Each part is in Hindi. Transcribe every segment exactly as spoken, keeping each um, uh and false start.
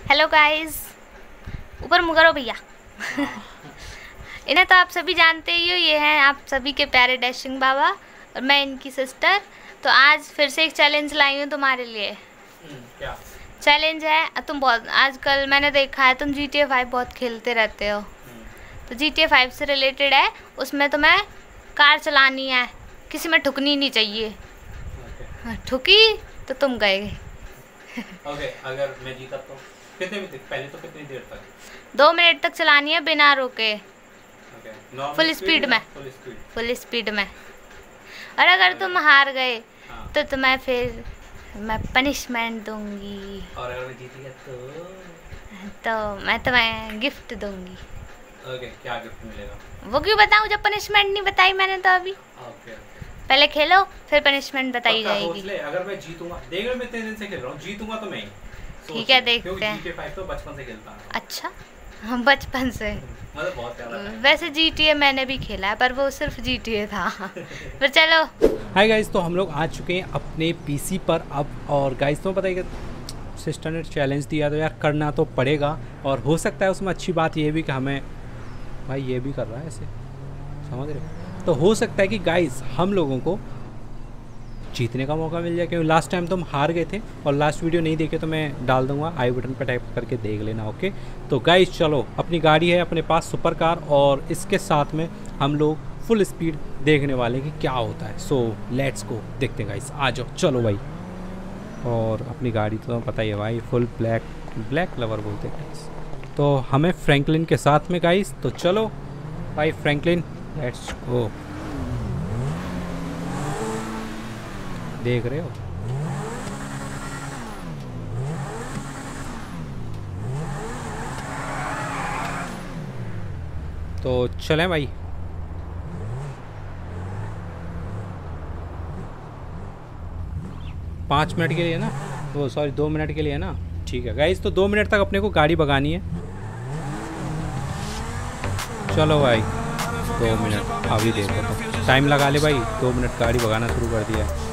हेलो गाइस, ऊपर मुँह करो भैया। इन्हें तो आप सभी जानते ही हो, ये हैं आप सभी के प्यारे डैशिंग बाबा और मैं इनकी सिस्टर। तो आज फिर से एक चैलेंज लाई हूँ तुम्हारे लिए। क्या चैलेंज है? तुम बहुत आजकल मैंने देखा है तुम जी टी ए फाइव बहुत खेलते रहते हो, तो जी टी ए फाइव से रिलेटेड है। उसमें तुम्हें कार चलानी है, किसी में ठुकनी नहीं चाहिए। okay. ठुकी तो तुम गए। ओके, अगर मैं जीता तो कितने में पहले तो कितनी देर तक? दो मिनट तक चलानी है बिना रुके। okay. फुल स्पीड में फुल स्पीड फुल स्पीड में और अगर तुम हार गए हाँ। तो तुम्हें फिर मैं पनिशमेंट दूंगी। और अगर मैं जीत गया तो तो मैं तुम्हें गिफ्ट दूंगी। ओके, क्या गिफ्ट मिलेगा? वो क्यों बताऊं जब पनिशमेंट नहीं बताई मैंने तो अभी। ओके ओके, पहले खेलो फिर पनिशमेंट बताई जाएगी। ले, अगर मैं जीतूंगा, देख मैं इतने दिन से खेल रहा हूँ, जीतूंगा तो मैं ही। ठीक है, देखते हैं। जी टी ए फाइव तो बचपन से खेलता हूँ। अच्छा, हम बचपन से मतलब बहुत प्यारा था। वैसे जी टी ए मैंने भी खेला है पर वो सिर्फ जी टी ए था। फिर चलो। हाय गाइस, तो हम लोग आ चुके हैं अपने पीसी पर अब। और गाइस तो पता है कि सिस्टर ने चैलेंज दिया तो यार करना तो पड़ेगा। और हो सकता है उसमें अच्छी बात ये भी कि हमें भाई ये भी कर रहा है ऐसे, समझ रहे हो? तो हो सकता है कि गाइस हम लोगों को जीतने का मौका मिल जाए, क्योंकि लास्ट टाइम तो हम हार गए थे। और लास्ट वीडियो नहीं देखे तो मैं डाल दूंगा, आई बटन पर टाइप करके देख लेना। ओके, तो गाइस चलो, अपनी गाड़ी है अपने पास सुपर कार, और इसके साथ में हम लोग फुल स्पीड देखने वाले कि क्या होता है। सो लेट्स गो, देखते हैं गाइस, आ जाओ चलो भाई। और अपनी गाड़ी तो पता ही है भाई, फुल ब्लैक ब्लैक लवर बोलते हैं गाइस। तो हमें फ्रैंकलिन के साथ में गाइस, तो चलो भाई फ्रैंकलिन, लेट्स गो। देख रहे हो तो चलें भाई। पाँच मिनट के लिए ना, वो सॉरी दो मिनट के लिए ना, ठीक है गाइस। तो दो मिनट तक अपने को गाड़ी भगानी है। चलो भाई, दो मिनट अभी देखो, तो टाइम लगा ले भाई। दो मिनट गाड़ी भगाना शुरू कर दिया है।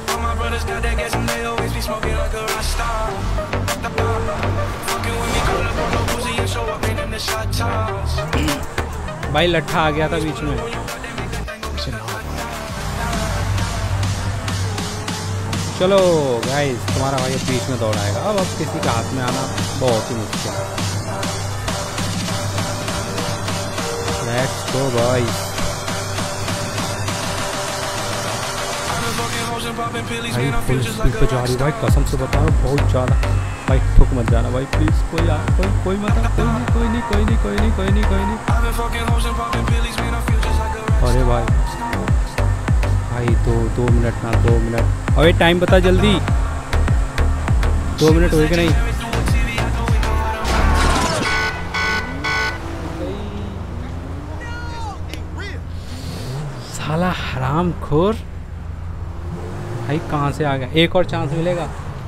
भाई लट्ठा आ गया था बीच में। चलो गाइस, तुम्हारा भाई बीच में दौड़ाएगा। अब अब किसी के हाथ में आना बहुत ही मुश्किल है। लेट्स गो भाई। भाई फुल स्पीड पे जा रही भाई, कसम से बता रहा हूँ बहुत ज़्यादा। भाई ठुक मत जाना भाई प्लीज़। कोई आ, कोई कोई मत आ, कोई नहीं कोई नहीं कोई नहीं कोई नहीं कोई नहीं कोई नहीं। अरे भाई भाई दो दो मिनट ना, दो मिनट। अरे टाइम बता जल्दी, दो मिनट हुए कि नहीं? साला हरामखोर भाई, कहाँ से आ गया? एक और चांस मिलेगा।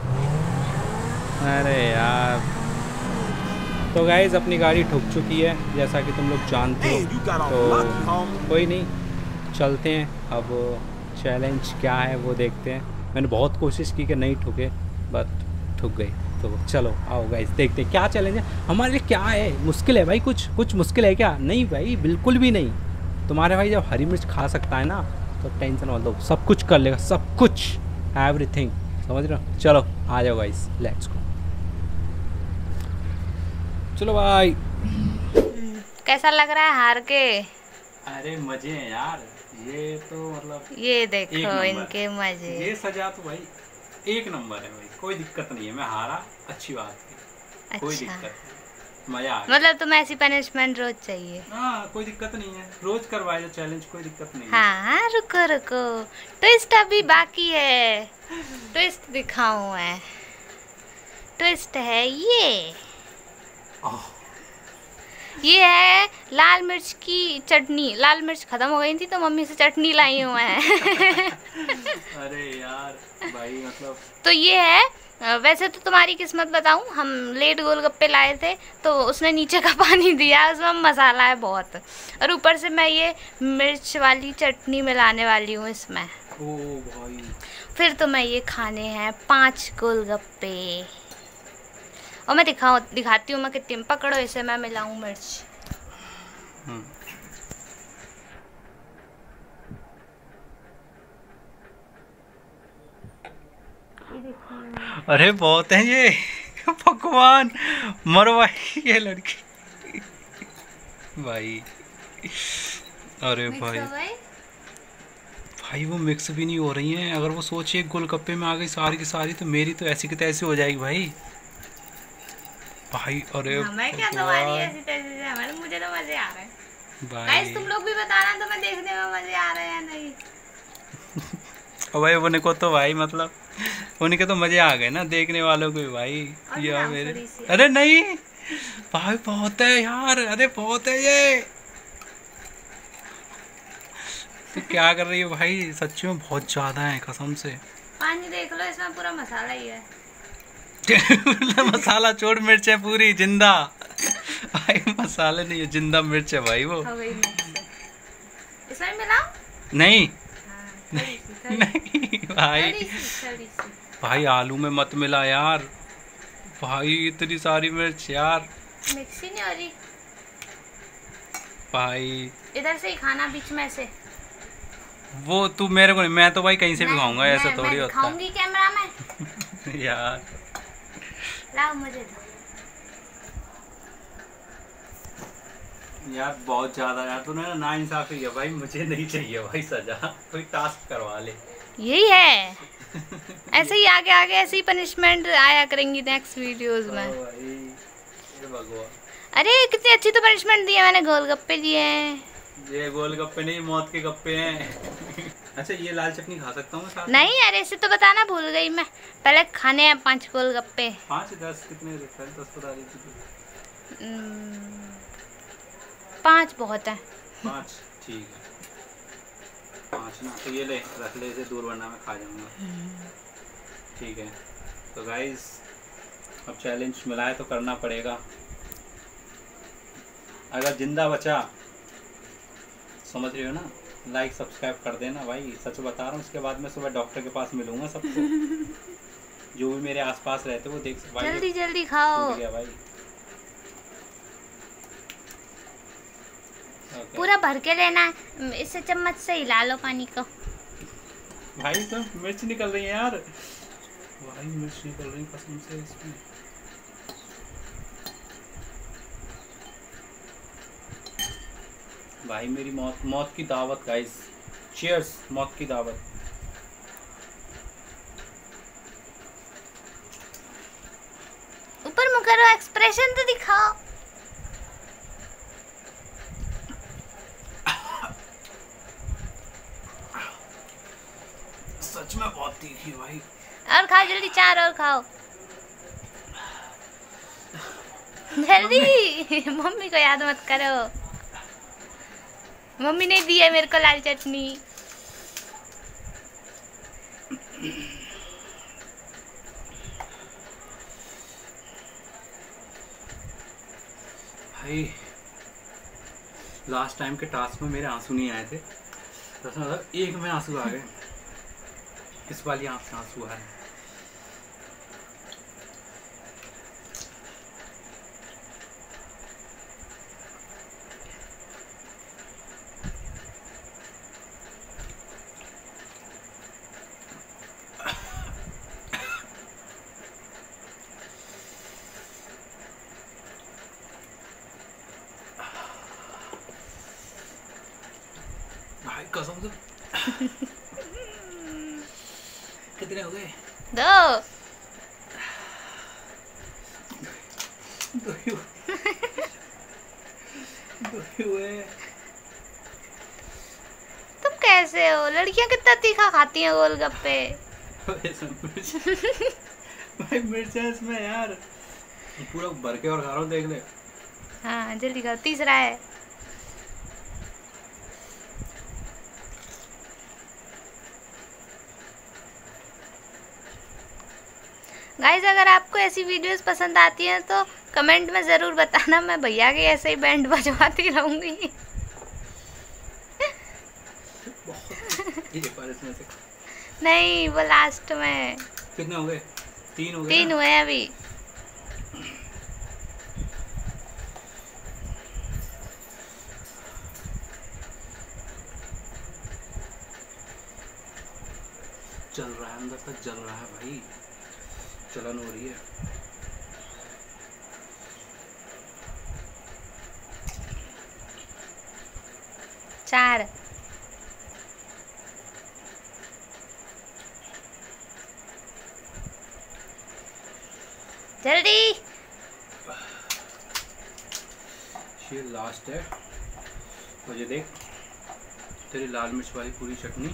अरे यार, तो गाइज अपनी गाड़ी ठुक चुकी है जैसा कि तुम लोग जानते हो। तो कोई नहीं, चलते हैं अब। चैलेंज क्या है वो देखते हैं। मैंने बहुत कोशिश की कि नहीं ठुके, बट ठुक गई। तो चलो आओ गाइज, देखते हैं क्या चैलेंज है हमारे लिए। क्या है? मुश्किल है भाई? कुछ कुछ मुश्किल है क्या? नहीं भाई, बिल्कुल भी नहीं। तुम्हारे भाई जब हरी मिर्च खा सकता है ना, तो टेंशन मत लो, सब कुछ कर लेगा, सब कुछ, एवरीथिंग, समझ रहे हो? चलो आ जाओ गाइस, लेट्स गो। चलो भाई। कैसा लग रहा है हार के? अरे मजे हैं यार, ये तो मतलब ये देखो इनके मजे। ये सजा तो भाई एक नंबर है भाई, कोई दिक्कत नहीं है। मैं हारा, अच्छी बात है। अच्छा। कोई दिक्कत नहीं, मजा आ गया। मतलब तुम्हें ऐसी पनिशमेंट रोज चाहिए? हाँ, कोई दिक्कत नहीं है, रोज करवाए जो चैलेंज, कोई दिक्कत नहीं है। हाँ रुको रुको, ट्विस्ट अभी बाकी है। ट्विस्ट दिखाऊं मैं? ट्विस्ट है ये ये है लाल मिर्च की चटनी। लाल मिर्च खत्म हो गई थी तो मम्मी से चटनी लाई हूँ मैं। अरे यार भाई, मतलब तो ये है। वैसे तो तुम्हारी किस्मत बताऊं, हम लेट गोलगप्पे लाए थे तो उसने नीचे का पानी दिया, उसमें मसाला है बहुत, और ऊपर से मैं ये मिर्च वाली चटनी मिलाने वाली हूँ इसमें। ओ भाई, फिर तो मैं ये खाने हैं पांच गोलगप्पे। और मैं दिखाऊँ दिखाती हूँ मैं कितनी, पकड़ो इसे, मैं मिलाऊँ मिर्च। अरे बहुत है ये, भगवान मरवाई ये लड़की भाई। अरे भाई भाई वो मिक्स भी नहीं हो रही हैं। अगर वो सोचिए गोलगप्पे में आ गई सारी की सारी, तो मेरी तो ऐसी की तैसी हो जाएगी भाई भाई। अरे मैं क्या तुम्हारी ऐसी तैसी से, हमारे मुझे तो मजे आ रहे हैं भाई। तुम लोग भी बताना तो मैं देखने में मजे आ रहे हैं नहीं। भाई उन्हें को तो भाई मतलब उनके तो मजे आ गए ना, देखने वालों को भी भाई। ये मेरे अरे नहीं भाई बहुत है यार, अरे बहुत है ये। तो क्या कर रही है भाई, सच्ची में बहुत ज्यादा है कसम से। पानी देख लो, इसमें पूरा मसाला ही है। मसाला छोड़, मिर्च है पूरी जिंदा भाई, मसाले नहीं है जिंदा मिर्च है भाई वो। इसमें मिलाओ? नहीं नहीं, नहीं भाई भाई आलू में मत मिला यार भाई, इतनी सारी मिर्च यार, मिक्स ही नहीं हो रही भाई। इधर से ही खाना, बीच में से। वो तू मेरे को नहीं, मैं तो भाई कहीं से भी खाऊंगा, ऐसा थोड़ी होता है। खाऊंगी कैमरा में यार। लाओ मुझे दो यार, बहुत ज्यादा यार तूने ना नाइंसाफी है भाई, मुझे नहीं चाहिए भाई सजा, कोई टास्क करवा ले। यही है ऐसे ही आगे आगे ऐसी पनिशमेंट आया करेंगी नेक्स्ट वीडियोस में। भगवान, अरे कितनी अच्छी तो पनिशमेंट दी है मैंने, गोलगप्पे दिए हैं। ये गोलगप्पे नहीं, मौत के गप्पे हैं। अच्छा ये लाल चटनी खा सकता हूँ साथ? नहीं यार, ऐसे तो बताना भूल गई मैं। पहले खाने हैं पांच गोलगप्पे। पाँच दस कितने? दस बता दीजिए। पांच बहुत है। पाँच ठीक है, पाँच ना, तो ये ले रख ले, इसे दूर, वरना मैं खा जाऊंगा। ठीक है तो गाइस, अब चैलेंज मिला है तो करना पड़ेगा। अगर जिंदा बचा, समझ रही हो ना, लाइक सब्सक्राइब कर देना भाई, सच बता रहा हूँ। उसके बाद मैं सुबह डॉक्टर के पास मिलूंगा सबको जो भी मेरे आसपास रहते वो देख भाई। जल्दी जल्दी खाओ गया भाई। Okay. पूरा भर के लेना है, इससे चम्मच से हिला लो पानी को। भाई तो मिर्च निकल रही है यार, भाई मिर्च निकल रही है कसम से इसमें। भाई मेरी मौत मौत की दावत गाइस, चीयर्स, मौत की दावत। ऊपर मुँह करो, एक्सप्रेशन तो दिखाओ। सच में बहुत तीखी भाई। और खाओ जल्दी, चार और खाओ जल्दी। मम्मी को याद मत करो, मम्मी ने दी है मेरे को लाल चटनी। भाई लास्ट टाइम के टास्क में मेरे आंसू नहीं आए थे, तो मतलब एक में आंसू आ गए, इस वाली आंख से आंसू आए। भाई कसम से कितने हो गए? दो। दो ही दो ही हुए। तुम कैसे हो? लड़कियां कितना तीखा खाती हैं गोलगप्पे। भाई मिर्च है इसमें यार, पूरा भर के और खा रहा हूँ, देख ले। हाँ जल्दी खाओ, तीसरा है। गाइस अगर आपको ऐसी वीडियोस पसंद आती हैं तो कमेंट में ज़रूर बताना, मैं भैया के ऐसे ही बैंड बजवाती रहूँगी। नहीं वो लास्ट में। कितने हो गए? तीन हो गए। तीन हुए अभी। जल रहा है, अंदर तक जल रहा है भाई, चलन हो रही है। चार। जल्दी। ये लास्ट है। और ये देख तेरी लाल मिर्च वाली पूरी चटनी।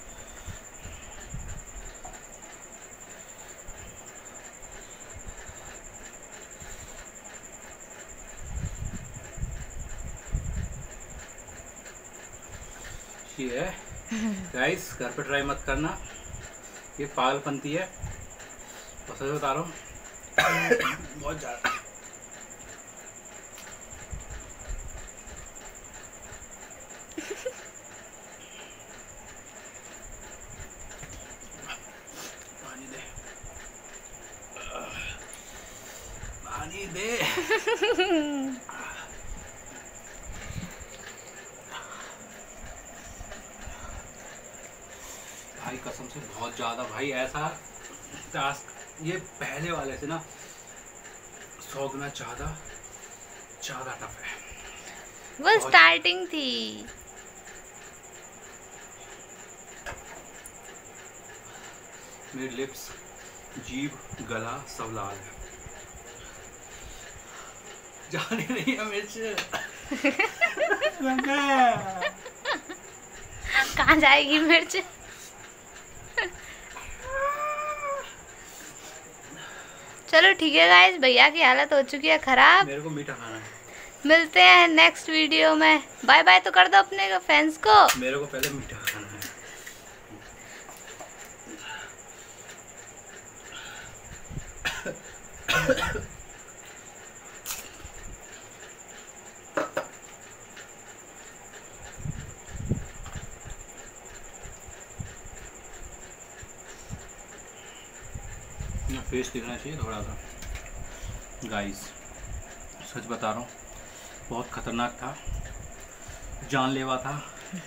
ये है गाइस, घर पे ट्राई मत करना, ये पागलपंती है, और सच बता रहा हूँ बहुत ज़्यादा। पानी दे, पानी दे। भाई कसम से बहुत ज़्यादा भाई, ऐसा टास्क ये पहले वाले से ना सौ गुना ज़्यादा ज़्यादा टफ है। वो स्टार्टिंग थी। मेरी लिप्स, जीभ, गला सब लाल है। जाने नहीं है मिर्च। कहाँ जाएगी मिर्च? चलो ठीक है गाइस, भैया की हालत हो चुकी है खराब। मेरे को मीठा खाना है। मिलते हैं नेक्स्ट वीडियो में। बाय बाय तो कर दो अपने फैंस को। मेरे को पहले मीठा खाना है। फेस दिखना चाहिए थोड़ा सा। गाइस सच बता रहा हूँ, बहुत खतरनाक था, जानलेवा था।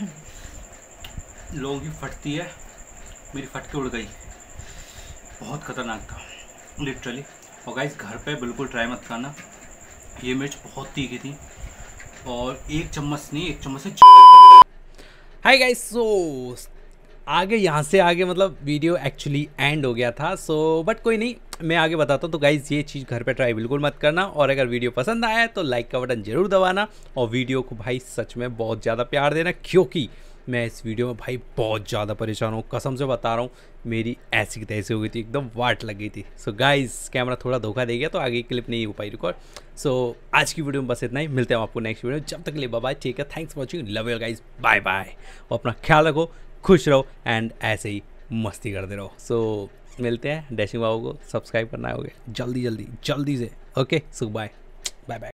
लोगों की फटती है, मेरी फट के उड़ गई। बहुत खतरनाक था लिटरली। और गाइस घर पे बिल्कुल ट्राई मत करना, ये मिर्च बहुत तीखी थी, और एक चम्मच नहीं, एक चम्मच से। हाय गाइस, सो आगे यहाँ से आगे मतलब वीडियो एक्चुअली एंड हो गया था। सो बट कोई नहीं, मैं आगे बताता हूँ। तो गाइस ये चीज़ घर पे ट्राई बिल्कुल मत करना, और अगर वीडियो पसंद आया है तो लाइक का बटन ज़रूर दबाना, और वीडियो को भाई सच में बहुत ज़्यादा प्यार देना, क्योंकि मैं इस वीडियो में भाई बहुत ज़्यादा परेशान हूँ, कसम से बता रहा हूँ। मेरी ऐसी की तैसी हो गई थी, एकदम वाट लग गई थी। सो गाइस कैमरा थोड़ा धोखा दे गया, तो आगे की क्लिप नहीं हो पाई रिकॉर्ड। सो आज की वीडियो में बस इतना ही, मिलते हैं आपको नेक्स्ट वीडियो। जब तक के लिए बाय बाय, ठीक है, thanks for watching, love you guys, bye bye, और अपना ख्याल रखो, खुश रहो, एंड ऐसे ही मस्ती करते रहो। सो so, मिलते हैं। डैशिंग बाबू को सब्सक्राइब करना होगा जल्दी जल्दी जल्दी से। Okay, so bye bye bye.